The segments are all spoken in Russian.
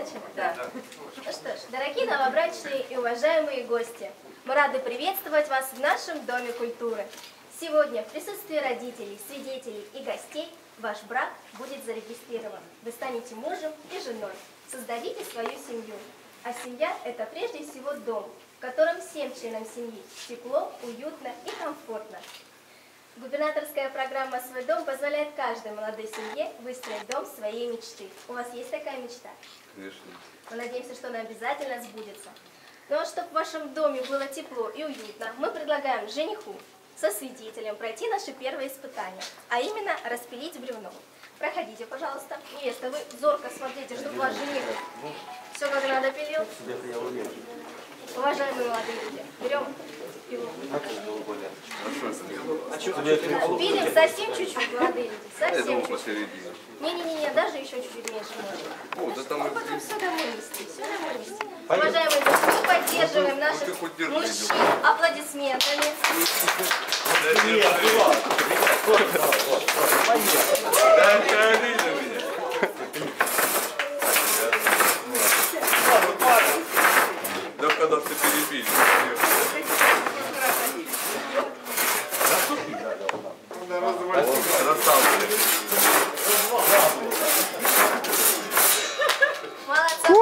начинать? Да. Ну что ж, дорогие новобрачные и уважаемые гости, мы рады приветствовать вас в нашем Доме культуры. Сегодня в присутствии родителей, свидетелей и гостей ваш брак будет зарегистрирован. Вы станете мужем и женой, создадите свою семью. А семья – это прежде всего дом, в котором всем членам семьи тепло, уютно и комфортно. Губернаторская программа «Свой дом» позволяет каждой молодой семье выстроить дом своей мечты. У вас есть такая мечта? Конечно. Мы надеемся, что она обязательно сбудется. Ну а чтобы в вашем доме было тепло и уютно, мы предлагаем жениху со свидетелем пройти наше первое испытание, а именно распилить бревно. Проходите, пожалуйста. Невеста, вы зорко смотрите, чтобы ваш жених все как надо пилил. Уважаемые молодые люди, берем пилу. Пилим совсем чуть-чуть, молодые люди, совсем чуть-чуть. Не-не-не, даже еще чуть-чуть меньше можно. Потом все домой нести, все домой нести. Уважаемые гости, мы поддерживаем наших мужчин аплодисментами. Да когда ты перепили. Молодцы.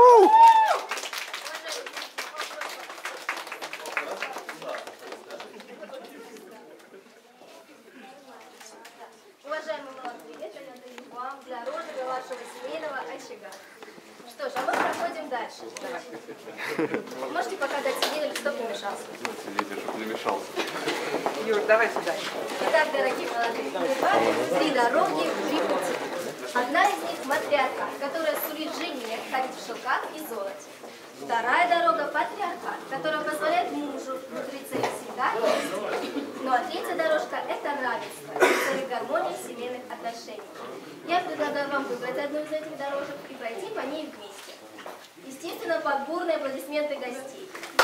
Уважаемые молодые, это я даю вам для розыгрыша вашего семейного очага. Что ж, а мы проходим дальше. Можете пока дать свидетелю, чтобы не мешался. Свидетель, чтобы не мешался. Юр, давай сюда. Итак, дорогие молодые, перед вами 3 дороги, 3 пути. Одна из них – матриархат, которая сулит жене ходить в шелках и золоте. Вторая дорога – патриархат, которая позволяет мужу внутри цели всегда и везде. Ну а третья дорожка – это равенство, цели гармонии семейных отношений. Я предлагаю вам выбрать одну из этих дорожек и пройти по ней вместе. Естественно, под бурные аплодисменты гостей.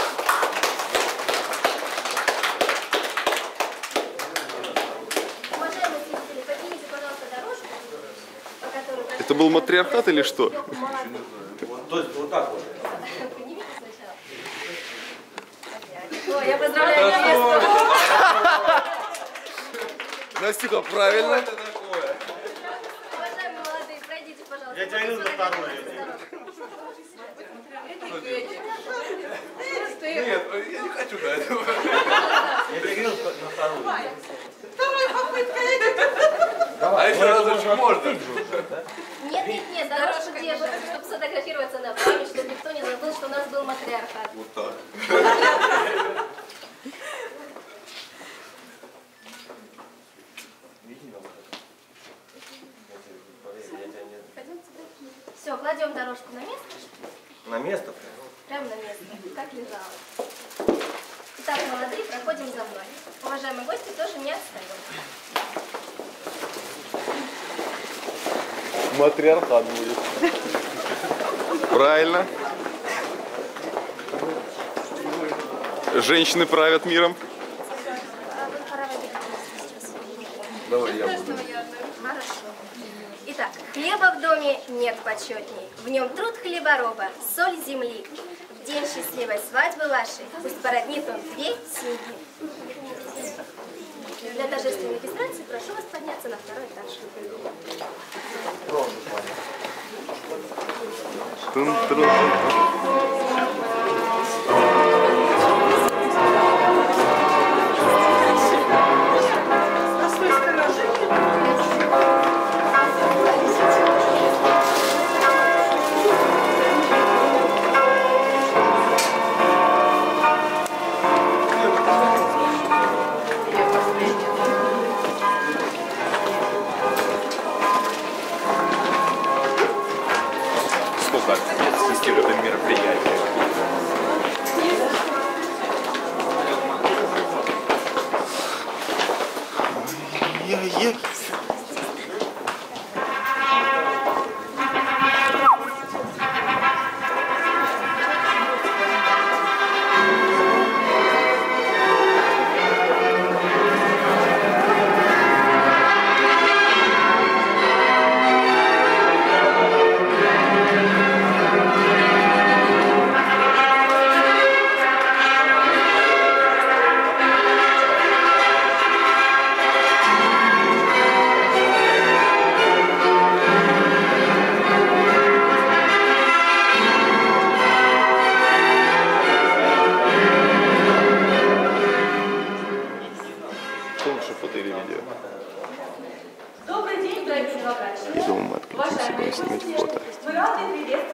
Уважаемые зрители, поднимите, пожалуйста, дорожку, по которой... Это был матриархат или что? То есть вот так вот. Поднимите сначала. Ой, я поздравляю невесту. Настюха, правильно? Уважаемые молодые, пройдите, пожалуйста. Я тянул за вторую. Нет, я не хочу до этого. Я тянул на вторую. Давай, попытка. А еще разочек можно? Нет, дорожку держится, чтобы сфотографироваться на память, чтобы никто не забыл, что у нас был матриархат. Вот так. Все, кладем дорожку на место. На место? Прямо на место, как лежало. Итак, молодые, проходим за мной. Уважаемые гости, тоже не отстаем. Матриархат будет. Правильно. Женщины правят миром. Давай я буду. Хорошо. Итак, хлеба в доме нет почетней. В нем труд хлебороба, соль земли. В день счастливой свадьбы вашей пусть породнит он 2 семьи. Для торжественной регистрации прошу вас подняться на 2-й этаж. Сколько ассистирует это мероприятие? Что лучше, фото или видео? Добрый день, дорогие новобрачные. Дома мы отключимся, будем снимать фото. Мы рады приветствовать.